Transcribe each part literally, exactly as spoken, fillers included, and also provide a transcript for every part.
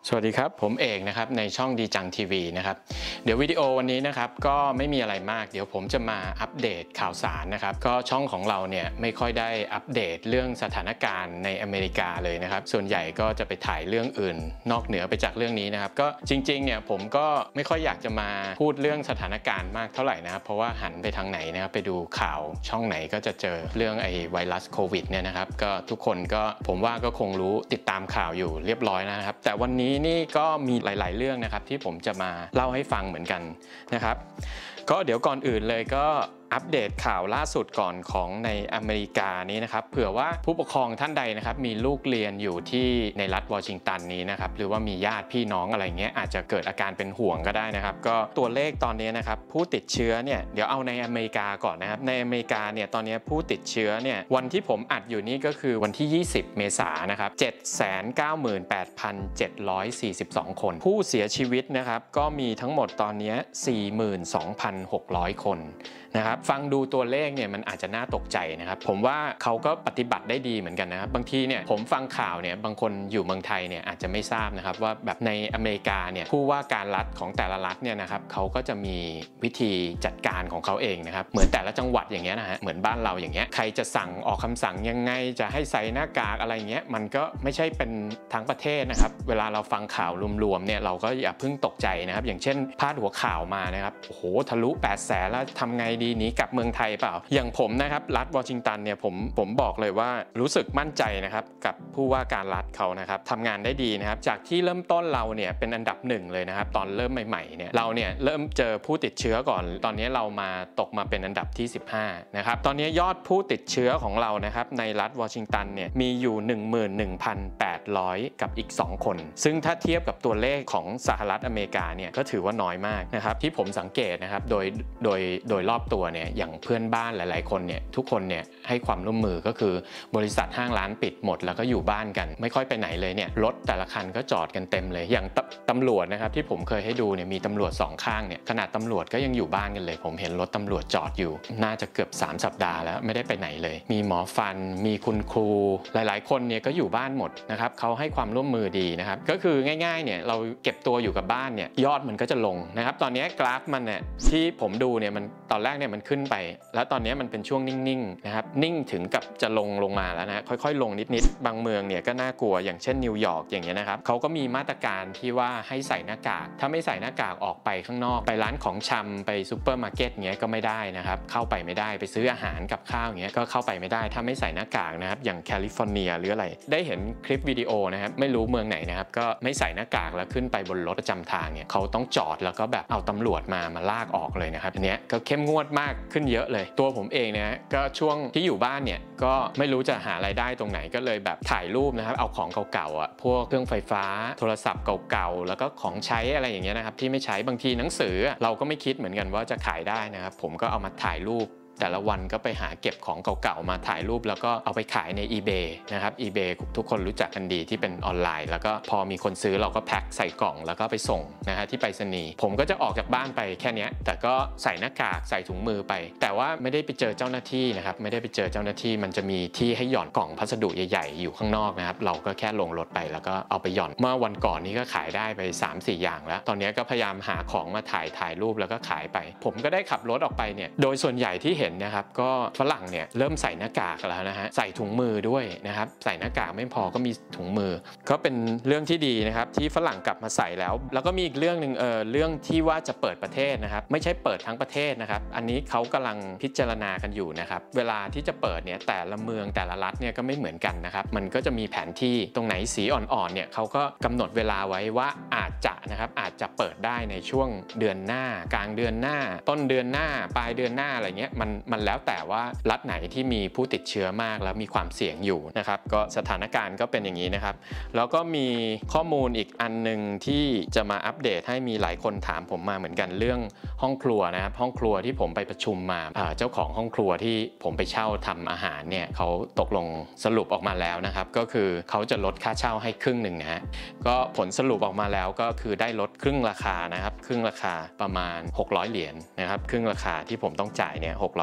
สวัสดีครับผมเอกนะครับในช่องดีจังทีวีนะครับเดี๋ยววิดีโอวันนี้นะครับก็ไม่มีอะไรมากเดี๋ยวผมจะมาอัปเดตข่าวสารนะครับก็ช่องของเราเนี่ยไม่ค่อยได้อัปเดตเรื่องสถานการณ์ในอเมริกาเลยนะครับส่วนใหญ่ก็จะไปถ่ายเรื่องอื่นนอกเหนือไปจากเรื่องนี้นะครับก็จริงๆเนี่ยผมก็ไม่ค่อยอยากจะมาพูดเรื่องสถานการณ์มากเท่าไหร่นะครับเพราะว่าหันไปทางไหนนะครับไปดูข่าวช่องไหนก็จะเจอเรื่องไอ้ไวรัสโควิดเนี่ยนะครับก็ทุกคนก็ผมว่าก็คงรู้ติดตามข่าวอยู่เรียบร้อยนะครับแต่วันนี้นี่ก็มีหลายๆเรื่องนะครับที่ผมจะมาเล่าให้ฟังเหมือนกันนะครับก็เดี๋ยวก่อนอื่นเลยก็อัปเดตข่าวล่าสุดก่อนของในอเมริกานี้นะครับเผื่อว่าผู้ปกครองท่านใดนะครับมีลูกเรียนอยู่ที่ในรัฐวอชิงตันนี้นะครับหรือว่ามีญาติพี่น้องอะไรเงี้ยอาจจะเกิดอาการเป็นห่วงก็ได้นะครับก็ตัวเลขตอนนี้นะครับผู้ติดเชื้อเนี่ยเดี๋ยวเอาในอเมริกาก่อนนะครับในอเมริกาเนี่ยตอนนี้ผู้ติดเชื้อเนี่ยวันที่ผมอัดอยู่นี่ก็คือวันที่ยี่สิบเมษายนนะครับ เจ็ดแสนเก้าหมื่นแปดพันเจ็ดร้อยสี่สิบสอง คนผู้เสียชีวิตนะครับก็มีทั้งหมดตอนนี้ สี่หมื่นสองพันหกร้อย คนนะครับฟังดูตัวเลขเนี่ยมันอาจจะน่าตกใจนะครับผมว่าเขาก็ปฏิบัติได้ดีเหมือนกันนะครับบางทีเนี่ยผมฟังข่าวเนี่ยบางคนอยู่เมืองไทยเนี่ยอาจจะไม่ทราบนะครับว่าแบบในอเมริกาเนี่ยผู้ว่าการรัฐของแต่ละรัฐเนี่ยนะครับเขาก็จะมีวิธีจัดการของเขาเองนะครับเหมือนแต่ละจังหวัดอย่างเงี้ยนะฮะเหมือนบ้านเราอย่างเงี้ยใครจะสั่งออกคำสั่งยังไงจะให้ใส่หน้ากากอะไรเงี้ยมันก็ไม่ใช่เป็นทั้งประเทศนะครับเวลาเราฟังข่าวรวมๆเนี่ยเราก็อย่าเพิ่งตกใจนะครับอย่างเช่นพาดหัวข่าวมานะครับโอ้โหทะลุแปดแสนแล้วทำไงดีหนีกลับเมืองไทยเปล่าอย่างผมนะครับรัฐวอชิงตันเนี่ยผมผมบอกเลยว่ารู้สึกมั่นใจนะครับกับผู้ว่าการรัฐเขานะครับทำงานได้ดีนะครับจากที่เริ่มต้นเราเนี่ยเป็นอันดับหนึ่งเลยนะครับตอนเริ่มใหม่ๆเนี่ยเราเนี่ยเริ่มเจอผู้ติดเชื้อก่อนตอนนี้เรามาตกมาเป็นอันดับที่สิบห้านะครับตอนนี้ยอดผู้ติดเชื้อของเรานะครับในรัฐวอชิงตันเนี่ยมีอยู่ หนึ่งหมื่นหนึ่งพันแปดร้อย กับอีกสองคนซึ่งถ้าเทียบกับตัวเลขของสหรัฐอเมริกาเนี่ยก็ถือว่าน้อยมากนะครับที่ผมสังเกตนะครับโดยโดยโดยรอบตัวเนี่ยอย่างเพื่อนบ้านหลายๆคนเนี่ยทุกคนเนี่ยให้ความร่วมมือก็คือบริษัทห้างร้านปิดหมดแล้วก็อยู่บ้านกันไม่ค่อยไปไหนเลยเนี่ยรถแต่ละคันก็จอดกันเต็มเลยอย่างตำรวจนะครับที่ผมเคยให้ดูเนี่ยมีตำรวจสองข้างเนี่ยขนาดตำรวจก็ยังอยู่บ้านกันเลยผมเห็นรถตำรวจจอดอยู่น่าจะเกือบสามสัปดาห์แล้วไม่ได้ไปไหนเลยมีหมอฟันมีคุณครูหลายๆคนเนี่ยก็อยู่บ้านหมดนะครับเขาให้ความร่วมมือดีนะครับก็คือง่ายๆเนี่ยเราเก็บตัวอยู่กับบ้านเนี่ยยอดมันก็จะลงนะครับตอนนี้กราฟมันเนี่ยที่ผมดูเนี่ยมันตอนแรกเนี่ยมันขึ้นไปแล้วตอนนี้มันเป็นช่วงนิ่งๆนะครับนิ่งถึงกับจะลงลงมาแล้วนะค่อยๆลงนิดๆบางเมืองเนี่ยก็น่ากลัวอย่างเช่นนิวยอร์กอย่างเงี้ยนะครับเขาก็มีมาตรการที่ว่าให้ใส่หน้ากากถ้าไม่ใส่หน้ากากออกไปข้างนอกไปร้านของชำไปซูเปอร์มาร์เก็ตเงี้ยก็ไม่ได้นะครับเข้าไปไม่ได้ไปซื้ออาหารกับข้าวเงี้ยก็เข้าไปไม่ได้ถ้าไม่ใส่หน้ากากนะครับอย่างแคลิฟอร์เนียหรืออะไรได้เห็นคลิปวิดีโอนะครับไม่รู้เมืองไหนนะครับก็ไม่ใส่หน้ากากแล้วขึ้นไปบนรถประจำทางเนี่ยเขาต้องจอดแล้วก็แบบเอาตำรวจมามาลากออกเลยนะครับอันเนี้ยก็เข้มงวดมากขึ้นเยอะเลยตัวผมเองเนี่ยก็ช่วงที่อยู่บ้านเนี่ยก็ไม่รู้จะหารายได้ตรงไหนก็เลยแบบถ่ายรูปนะครับเอาของเก่าๆอ่ะพวกเครื่องไฟฟ้าโทรศัพท์เก่าๆแล้วก็ของใช้อะไรอย่างเงี้ยนะครับที่ไม่ใช้บางทีหนังสือเราก็ไม่คิดเหมือนกันว่าจะขายได้นะครับผมก็เอามาถ่ายรูปแต่ละวันก็ไปหาเก็บของเก่าๆมาถ่ายรูปแล้วก็เอาไปขายใน อีเบย์ นะครับ อีเบย์ ทุกคนรู้จักกันดีที่เป็นออนไลน์แล้วก็พอมีคนซื้อเราก็แพ็คใส่กล่องแล้วก็ไปส่งนะฮะที่ไปรษณีย์ผมก็จะออกจากบ้านไปแค่นี้แต่ก็ใส่หน้ากากใส่ถุงมือไปแต่ว่าไม่ได้ไปเจอเจ้าหน้าที่นะครับไม่ได้ไปเจอเจ้าหน้าที่มันจะมีที่ให้หย่อนกล่องพัสดุใหญ่ๆอยู่ข้างนอกนะครับเราก็แค่ลงรถไปแล้วก็เอาไปหย่อนเมื่อวันก่อนนี้ก็ขายได้ไป สามสี่ อย่างแล้วตอนนี้ก็พยายามหาของมาถ่ายถ่ายรูปแล้วก็ขายไปผมก็ได้ขับรถออกไปเนี่ยโดยส่วนใหญ่ที่เห็นนะครับก็ฝรั่งเนี่ยเริ่มใส่หน้ากากแล้วนะฮะใส่ถุงมือด้วยนะครับใส่หน้ากากไม่พอก็มีถุงมือก็เป็นเรื่องที่ดีนะครับที่ฝรั่งกลับมาใส่แล้วแล้วก็มีอีกเรื่องหนึ่งเออเรื่องที่ว่าจะเปิดประเทศนะครับไม่ใช่เปิดทั้งประเทศนะครับอันนี้เขากำลังพิจารณากันอยู่นะครับเวลาที่จะเปิดเนี่ยแต่ละเมืองแต่ละรัฐเนี่ยก็ไม่เหมือนกันนะครับมันก็จะมีแผนที่ตรงไหนสีอ่อนๆเนี่ยเขาก็กำหนดเวลาไว้ว่าอาจจะนะครับอาจจะเปิดได้ในช่วงเดือนหน้ากลางเดือนหน้าต้นเดือนหน้าปลายเดือนหน้าอะไรเงี้ยมันมันแล้วแต่ว่ารัฐไหนที่มีผู้ติดเชื้อมากแล้วมีความเสี่ยงอยู่นะครับก็สถานการณ์ก็เป็นอย่างนี้นะครับแล้วก็มีข้อมูลอีกอันนึงที่จะมาอัปเดตให้มีหลายคนถามผมมาเหมือนกันเรื่องห้องครัวนะครับห้องครัวที่ผมไปประชุมมาเจ้าของห้องครัวที่ผมไปเช่าทำอาหารเนี่ยเขาตกลงสรุปออกมาแล้วนะครับก็คือเขาจะลดค่าเช่าให้ครึ่งหนึ่งนะฮะก็ผลสรุปออกมาแล้วก็คือได้ลดครึ่งราคานะครับครึ่งราคาประมาณหกร้อยเหรียญนะครับครึ่งราคาที่ผมต้องจ่ายเนี่ยหกร้อย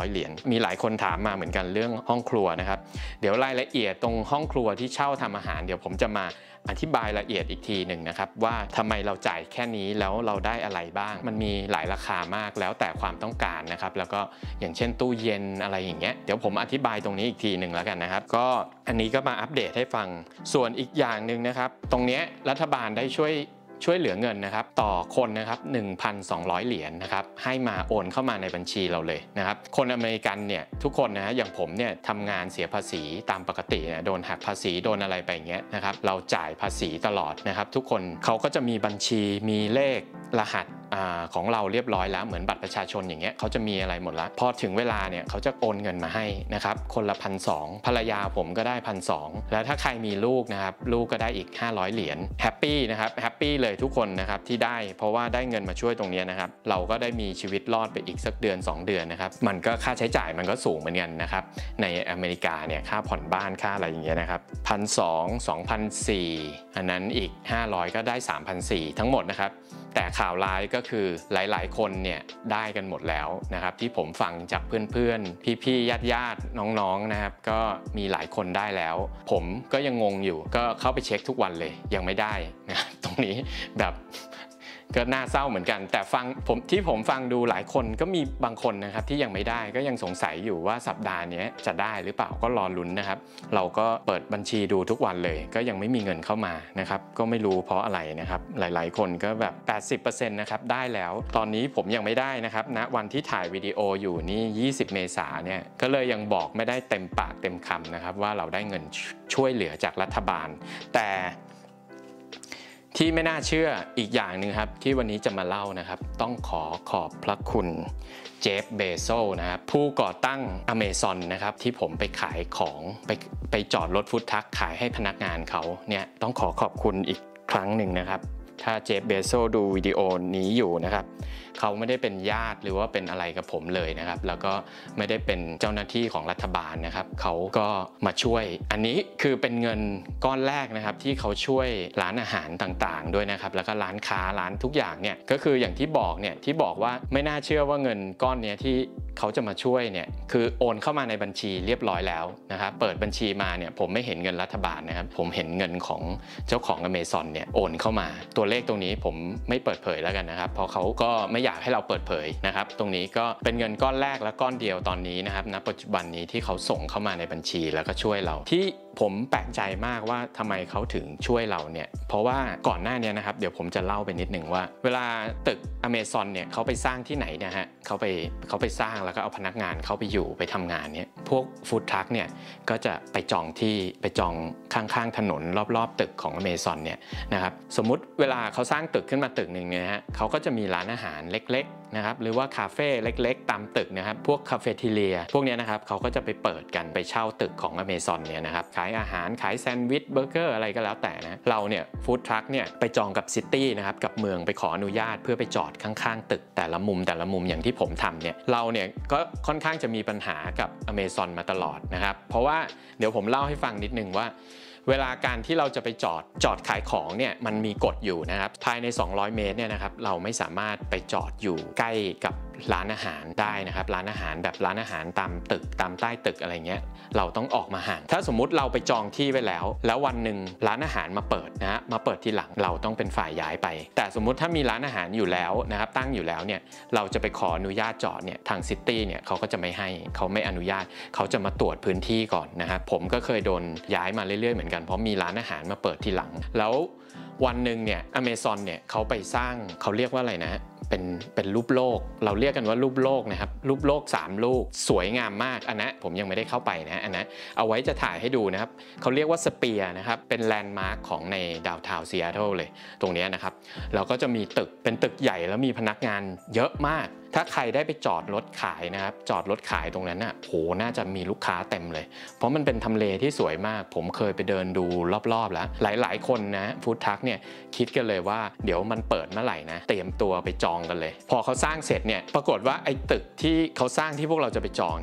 อยเหรียญมีหลายคนถามมาเหมือนกันเรื่องห้องครัวนะครับเดี๋ยวรายละเอียดตรงห้องครัวที่เช่าทำอาหารเดี๋ยวผมจะมาอธิบายละเอียดอีกทีหนึ่งนะครับว่าทำไมเราจ่ายแค่นี้แล้วเราได้อะไรบ้างมันมีหลายราคามากแล้วแต่ความต้องการนะครับแล้วก็อย่างเช่นตู้เย็นอะไรอย่างเงี้ยเดี๋ยวผมอธิบายตรงนี้อีกทีหนึ่งแล้วกันนะครับก็อันนี้ก็มาอัปเดตให้ฟังส่วนอีกอย่างหนึ่งนะครับตรงนี้รัฐบาลได้ช่วยช่วยเหลือเงินนะครับต่อคนนะครับ หนึ่งพันสองร้อย เหรียญ นะครับให้มาโอนเข้ามาในบัญชีเราเลยนะครับคนอเมริกันเนี่ยทุกคนนะฮะอย่างผมเนี่ยทำงานเสียภาษีตามปกตินะโดนหักภาษีโดนอะไรไปอย่างเงี้ยนะครับเราจ่ายภาษีตลอดนะครับทุกคนเขาก็จะมีบัญชีมีเลขรหัสของเราเรียบร้อยแล้วเหมือนบัตรประชาชนอย่างเงี้ยเขาจะมีอะไรหมดแล้วพอถึงเวลาเนี่ยเขาจะโอนเงินมาให้นะครับคนละพันสองภรรยาผมก็ได้พันสองแล้วถ้าใครมีลูกนะครับลูกก็ได้อีกห้าร้อยเหรียญแฮปปี้นะครับแฮปปี้เลยทุกคนนะครับที่ได้เพราะว่าได้เงินมาช่วยตรงนี้นะครับเราก็ได้มีชีวิตรอดไปอีกสักเดือนสองเดือนนะครับมันก็ค่าใช้จ่ายมันก็สูงเหมือนกันนะครับในอเมริกาเนี่ยค่าผ่อนบ้านค่าอะไรอย่างเงี้ยนะครับพันสองสองพันสี่อันนั้นอีกห้าร้อยก็ได้สามพันสี่ทั้งหมดนะครับแต่ข่าวร้ายก็คือหลายๆคนเนี่ยได้กันหมดแล้วนะครับที่ผมฟังจากเพื่อนๆพี่ๆญาติๆน้องๆนะครับก็มีหลายคนได้แล้วผมก็ยังงงอยู่ก็เข้าไปเช็คทุกวันเลยยังไม่ได้นะตรงนี้แบบก็น่าเศร้าเหมือนกันแต่ฟังผมที่ผมฟังดูหลายคนก็มีบางคนนะครับที่ยังไม่ได้ก็ยังสงสัยอยู่ว่าสัปดาห์นี้จะได้หรือเปล่าก็รอลุ้นนะครับเราก็เปิดบัญชีดูทุกวันเลยก็ยังไม่มีเงินเข้ามานะครับก็ไม่รู้เพราะอะไรนะครับหลายๆคนก็แบบ แปดสิบเปอร์เซ็นต์ นะครับได้แล้วตอนนี้ผมยังไม่ได้นะครับณวันที่ถ่ายวิดีโออยู่นี่ยี่สิบเมษายนเนี่ยก็เลยยังบอกไม่ได้เต็มปากเต็มคำนะครับว่าเราได้เงินช่วยเหลือจากรัฐบาลแต่ที่ไม่น่าเชื่ออีกอย่างหนึ่งครับที่วันนี้จะมาเล่านะครับต้องขอขอบพระคุณเจฟ เบโซนะครับผู้ก่อตั้ง Amazon นะครับที่ผมไปขายของไปไปจอดรถฟู้ดทรัคขายให้พนักงานเขาเนี่ยต้องขอขอบคุณอีกครั้งหนึ่งนะครับถ้าเจฟ เบโซดูวิดีโอนี้อยู่นะครับเขาไม่ได้เป็นญาติหรือว่าเป็นอะไรกับผมเลยนะครับแล้วก็ไม่ได้เป็นเจ้าหน้าที่ของรัฐบาลนะครับเขาก็มาช่วยอันนี้คือเป็นเงินก้อนแรกนะครับที่เขาช่วยร้านอาหารต่างๆด้วยนะครับแล้วก็ร้านค้าร้านทุกอย่างเนี่ยก็คืออย่างที่บอกเนี่ยที่บอกว่าไม่น่าเชื่อว่าเงินก้อนนี้ที่เขาจะมาช่วยเนี่ยคือโอนเข้ามาในบัญชีเรียบร้อยแล้วนะครับเปิดบัญชีมาเนี่ยผมไม่เห็นเงินรัฐบาลนะครับผมเห็นเงินของเจ้าของ Amazon เนี่ยโอนเข้ามาตัวเลขตรงนี้ผมไม่เปิดเผยแล้วกันนะครับเพราะเขาก็ไม่อยากให้เราเปิดเผยนะครับตรงนี้ก็เป็นเงินก้อนแรกและก้อนเดียวตอนนี้นะครับณปัจจุบันนี้ที่เขาส่งเข้ามาในบัญชีแล้วก็ช่วยเราที่ผมแปลกใจมากว่าทำไมเขาถึงช่วยเราเนี่ยเพราะว่าก่อนหน้านี้นะครับเดี๋ยวผมจะเล่าไปนิดหนึ่งว่าเวลาตึก Amazon เนี่ยเขาไปสร้างที่ไหนเนี่ยฮะเขาไปเขาไปสร้างแล้วก็เอาพนักงานเขาไปอยู่ไปทำงานเนี่ยพวกฟู้ดทรัคเนี่ยก็จะไปจองที่ไปจองข้างๆถนนรอบๆตึกของ Amazon เนี่ยนะครับสมมุติเวลาเขาสร้างตึกขึ้นมาตึกหนึ่งเนี่ยฮะเขาก็จะมีร้านอาหารเล็กๆนะครับหรือว่าคาเฟ่เล็กๆตามตึกนะครับพวกคาเฟ่ทีเลียพวกนี้นะครับเขาก็จะไปเปิดกันไปเช่าตึกของ Amazon เนี่ยนะครับขายอาหารขายแซนด์วิชเบอร์เกอร์อะไรก็แล้วแต่นะเราเนี่ยฟู้ดทรัคเนี่ยไปจองกับซิตี้นะครับกับเมืองไปขออนุญาตเพื่อไปจอดข้างๆตึกแต่ละมุมแต่ละมุมอย่างที่ผมทำเนี่ยเราเนี่ยก็ค่อนข้างจะมีปัญหากับ Amazon มาตลอดนะครับเพราะว่าเดี๋ยวผมเล่าให้ฟังนิดนึงว่าเวลาการที่เราจะไปจอดจอดขายของเนี่ยมันมีกฎอยู่นะครับภายในสองร้อยเมตรเนี่ยนะครับเราไม่สามารถไปจอดอยู่ใกล้กับร้านอาหารได้นะครับร้านอาหารแบบร้านอาหารตามตึกตามใต้ตึกอะไรเงี้ยเราต้องออกมาห่างถ้าสมมุติเราไปจองที่ไว้แล้วแล้ววันหนึ่งร้านอาหารมาเปิดนะฮะมาเปิดทีหลังเราต้องเป็นฝ่ายย้ายไปแต่สมมุติถ้ามีร้านอาหารอยู่แล้วนะครับตั้งอยู่แล้วเนี่ยเราจะไปขออนุญาตจอดเนี่ยทางซิตี้เนี่ยเขาก็จะไม่ให้เขาไม่อนุญาตเขาจะมาตรวจพื้นที่ก่อนนะครับผมก็เคยโดนย้ายมาเรื่อยๆเหมือนกันเพราะมีร้านอาหารมาเปิดทีหลังแล้ววันหนึ่งเนี่ย Amazon เนี่ยเขาไปสร้างเขาเรียกว่าอะไรนะเป็นเป็นรูปโลกเราเรียกกันว่ารูปโลกนะครับรูปโลกสามลูกสวยงามมากอันนั้นผมยังไม่ได้เข้าไปนะอันนั้นเอาไว้จะถ่ายให้ดูนะครับเขาเรียกว่าสเปียร์นะครับเป็นแลนด์มาร์คของในดาวน์ทาวน์ซีแอตเทิลเลยตรงนี้นะครับเราก็จะมีตึกเป็นตึกใหญ่แล้วมีพนักงานเยอะมากถ้าใครได้ไปจอดรถขายนะครับจอดรถขายตรงนั้นน่ะโหน่าจะมีลูกค้าเต็มเลยเพราะมันเป็นทำเลที่สวยมากผมเคยไปเดินดูรอบๆแล้วหลายๆคนนะฟู้ดทรัคเนี่ยคิดกันเลยว่าเดี๋ยวมันเปิดเมื่อไหร่นะเตรียมตัวไปจองกันเลยพอเขาสร้างเสร็จเนี่ยปรากฏว่าไอ้ตึกที่เขาสร้างที่พวกเราจะไปจองเนี่ย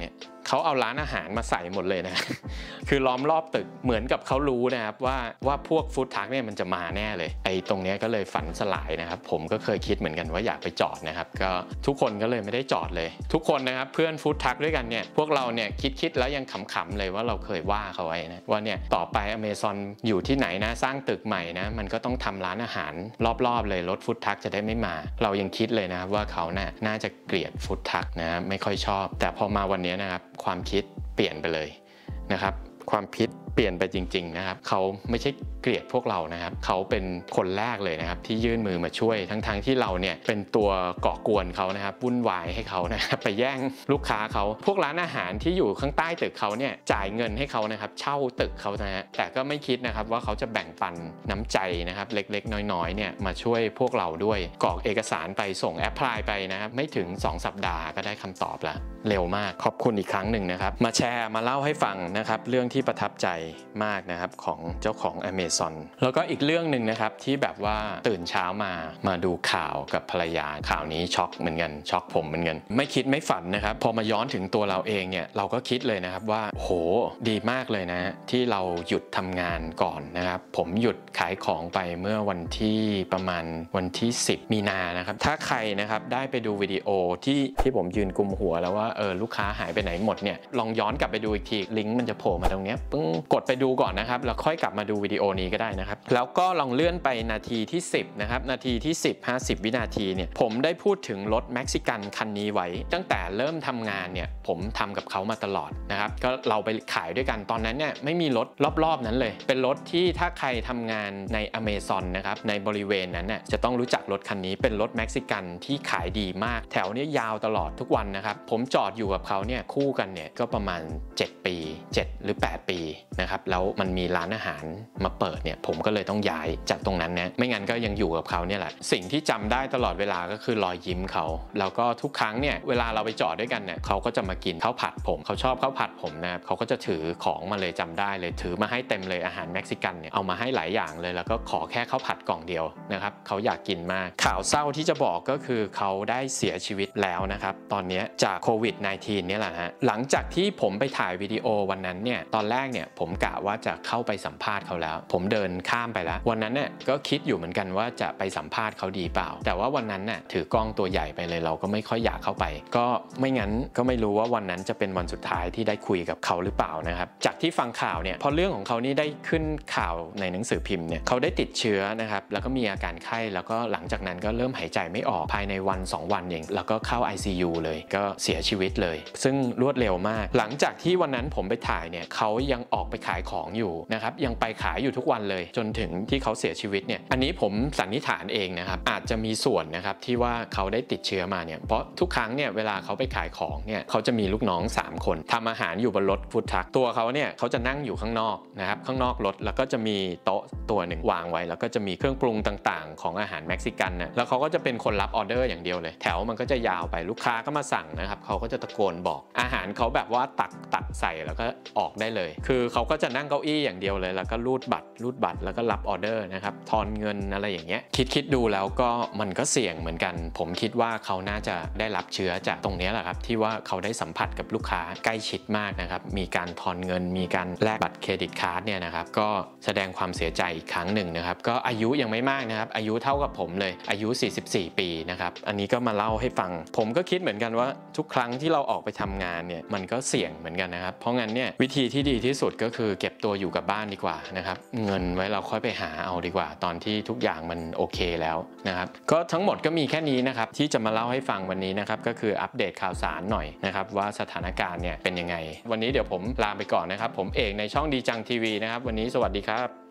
เขาเอาร้านอาหารมาใส่หมดเลยนะ คือล้อมรอบตึกเหมือนกับเขารู้นะครับว่าว่าพวกฟู้ดทรัคเนี่ยมันจะมาแน่เลยไอ้ตรงนี้ก็เลยฝันสลายนะครับผมก็เคยคิดเหมือนกันว่าอยากไปจอดนะครับก็ทุกคนก็เลยไม่ได้จอดเลยทุกคนนะครับเพื่อนฟู้ดทรัคด้วยกันเนี่ยพวกเราเนี่ยคิดคิดแล้วยังขำๆเลยว่าเราเคยว่าเขาไว้นะว่าเนี่ยต่อไป Amazon อยู่ที่ไหนนะสร้างตึกใหม่นะมันก็ต้องทำร้านอาหารรอบๆเลยรถฟู้ดทรัคจะได้ไม่มาเรายังคิดเลยนะครับว่าเขาน่ะน่าจะเกลียดฟู้ดทรัคนะไม่ค่อยชอบแต่พอมาวันนี้นะครับความคิดเปลี่ยนไปเลยนะครับความคิดเปลี่ยนไปจริงๆนะครับเขาไม่ใช่เกลียดพวกเรานะครับเขาเป็นคนแรกเลยนะครับที่ยื่นมือมาช่วยทั้งๆ ท, ที่เราเนี่ยเป็นตัวก่อกวนเขานะครับวุ่นวายให้เขานะครับไปแย่งลูกค้าเขาพวกร้านอาหารที่อยู่ข้างใต้ตึกเขาเนี่ยจ่ายเงินให้เขานะครับเช่าตึกเขานะฮะแต่ก็ไม่คิดนะครับว่าเขาจะแบ่งปันน้ำใจนะครับเล็กๆน้อยๆเนี่ยมาช่วยพวกเราด้วยกรอกเอกสารไปส่งแอปพลายไปนะครับไม่ถึงสองสัปดาห์ก็ได้คำตอบแล้วเร็วมากขอบคุณอีกครั้งหนึ่งนะครับมาแชร์มาเล่าให้ฟังนะครับเรื่องที่ประทับใจมากนะครับของเจ้าของ Amazon แล้วก็อีกเรื่องหนึ่งนะครับที่แบบว่าตื่นเช้ามามาดูข่าวกับภรรยาข่าวนี้ช็อกเหมือนกันช็อกผมเหมือนกันไม่คิดไม่ฝันนะครับพอมาย้อนถึงตัวเราเองเนี่ยเราก็คิดเลยนะครับว่าโหดีมากเลยนะที่เราหยุดทำงานก่อนนะครับผมหยุดขายของไปเมื่อวันที่ประมาณวันที่สิบมีนานะครับถ้าใครนะครับได้ไปดูวิดีโอที่ที่ผมยืนกุมหัวแล้วว่าเออลูกค้าหายไปไหนหมดเนี่ยลองย้อนกลับไปดูอีกทีลิงก์มันจะโผล่มาตรงนี้ปึ้งกดไปดูก่อนนะครับแล้วค่อยกลับมาดูวิดีโอนี้ก็ได้นะครับแล้วก็ลองเลื่อนไปนาทีที่สิบนะครับนาทีที่สิบ ห้าสิบวินาทีเนี่ยผมได้พูดถึงรถเม็กซิกันคันนี้ไว้ตั้งแต่เริ่มทำงานเนี่ยผมทำกับเขามาตลอดนะครับก็เราไปขายด้วยกันตอนนั้นเนี่ยไม่มีรถรอบๆนั้นเลยเป็นรถที่ถ้าใครทำงานใน Amazon นะครับในบริเวณนั้นเนี่ยจะต้องรู้จักรถคันนี้เป็นรถเม็กซิกันที่ขายดีมากแถวนี้ยาวตลอดทุกวันนะครับผมจอดอยู่กับเขาเนี่ยคู่กันเนี่ยก็ประมาณเจ็ดปีเจ็ดหรือแปดปีนะครับแล้วมันมีร้านอาหารมาเปิดเนี่ยผมก็เลยต้องย้ายจากตรงนั้นนะไม่งั้นก็ยังอยู่กับเขาเนี่ยแหละสิ่งที่จำได้ตลอดเวลาก็คือรอยยิ้มเขาแล้วก็ทุกครั้งเนี่ยเวลาเราไปจอดด้วยกันเนี่ยเขาก็จะมากินข้าวผัดผมเขาชอบข้าวผัดผมนะครับเขาก็จะถือของมาเลยจำได้เลยถือมาให้เต็มเลยอาหารเม็กซิกันเนี่ยเอามาให้หลายอย่างเลยแล้วก็ขอแค่ข้าวผัดกล่องเดียวนะครับเขาอยากกินมากข่าวเศร้าที่จะบอกก็คือเขาได้เสียชีวิตแล้วนะครับตอนนี้จากโควิด สิบเก้า เนี่ยแหละฮะหลังจากที่ผมไปถ่ายวิดีโอวันนั้นเนี่ยตอนแรกเนี่ยผมกะว่าจะเข้าไปสัมภาษณ์เขาแล้วผมเดินข้ามไปแล้ววันนั้นเนี่ยก็คิดอยู่เหมือนกันว่าจะไปสัมภาษณ์เขาดีเปล่าแต่ว่าวันนั้นน่ะถือกล้องตัวใหญ่ไปเลยเราก็ไม่ค่อยอยากเข้าไปก็ไม่งั้นก็ไม่รู้ว่าวันนั้นจะเป็นวันสุดท้ายที่ได้คุยกับเขาหรือเปล่านะครับจากที่ฟังข่าวเนี่ยพอเรื่องของเขานี่ได้ขึ้นข่าวในหนังสือพิมพ์เนี่ยเขาได้ติดเชื้อนะครับแล้วก็มีอาการไข้แล้วก็หลังจากนั้นก็เริ่มหายใจไม่ออกภายในวันสองวันเองแล้วก็เข้า ไอ ซี ยู เลยก็เสียชีวิตเลยซึ่งรวดเร็วมากหลังจากที่วันนั้นผมไปถ่ายเนี่ยเขายังออกไปขายของอยู่นะครับยังไปขายอยู่ทุกวันเลยจนถึงที่เขาเสียชีวิตเนี่ยอันนี้ผมสันนิษฐานเองนะครับอาจจะมีส่วนนะครับที่ว่าเขาได้ติดเชื้อมาเนี่ยเพราะทุกครั้งเนี่ยเวลาเขาไปขายของเนี่ยเขาจะมีลูกน้องสามคนทำอาหารอยู่บนรถฟู้ดทรัคตัวเขาเนี่ยเขาจะนั่งอยู่ข้างนอกนะครับข้างนอกรถแล้วก็จะมีโต๊ะตัวหนึ่งวางไว้แล้วก็จะมีเครื่องปรุงต่างๆของอาหารเม็กซิกันนะแล้วเขาก็จะเป็นคนรับออเดอร์อย่างเดียวเลยแถวมันก็จะยาวไปลูกค้าก็มาสั่งนะครับเขาก็จะตะโกนบอกอาหารเขาแบบว่าตักตักใส่แล้วก็ออกได้เลยคือเขาก็จะนั่งเก้าอี้อย่างเดียวเลยแล้วก็รูดบัตรรูดบัตรแล้วก็รับออเดอร์นะครับทอนเงินอะไรอย่างเงี้ยคิดคิดดูแล้วก็มันก็เสี่ยงเหมือนกันผมคิดว่าเขาน่าจะได้รับเชื้อจากตรงนี้แหละครับที่ว่าเขาได้สัมผัสกับลูกค้าใกล้ชิดมากนะครับมีการทอนเงินมีการแลกบัตรเครดิตการ์ดเนี่ยนะครับก็แสดงความเสียใจอีกครั้งหนึ่งนะครับก็อายุยังไม่มากนะครับอายุเท่ากับผมเลยอายุสี่สิบสี่ปีนะครับอันนี้ก็มาเล่าให้ฟังผมก็คิดเหมือนกันว่าทุกครั้งที่เราออกไปทำงานเนี่ยมันก็เสี่ยงเหมือนกันนะครับเพราะงั้นเนี่ยวิธีที่ดีที่สุดก็คือเก็บตัวอยู่กับบ้านดีกว่านะครับเงินไว้เราค่อยไปหาเอาดีกว่าตอนที่ทุกอย่างมันโอเคแล้วนะครับก็ทั้งหมดก็มีแค่นี้นะครับที่จะมาเล่าให้ฟังวันนี้นะครับก็คืออัปเดตข่าวสารหน่อยนะครับว่าสถานการณ์เนี่ยเป็นยังไงวันนี้เดี๋ยวผมลาไปก่อนนะครับผมเอกในช่องดีจังทีวีนะครับวันนี้สวัสดีครับ